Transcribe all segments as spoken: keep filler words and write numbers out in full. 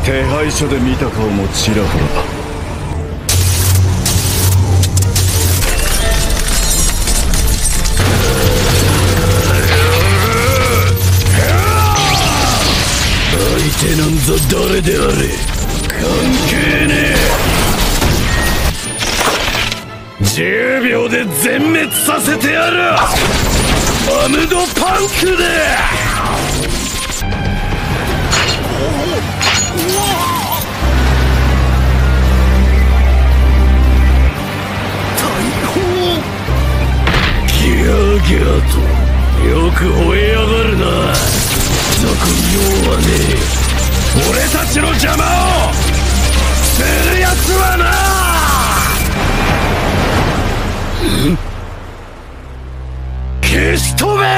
手配書で見た顔もちらほらだ。相手なんざ誰であれ関係ねえ。じゅうびょうで全滅させてやる。アムドパンクで。ギャーギャーとよく吠えやがるな。俗用はねえ。俺たちの邪魔をするやつはな。消し飛べ。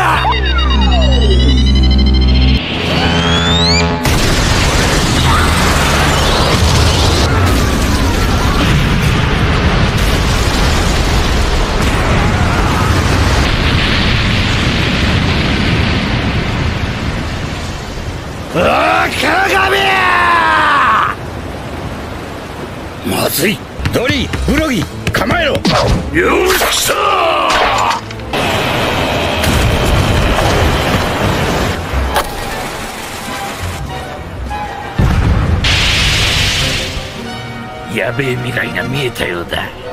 ああ鏡。まずい。 ドリー、ブロギー、構えろ。 よし来た。 やべえ未来が見えたようだ。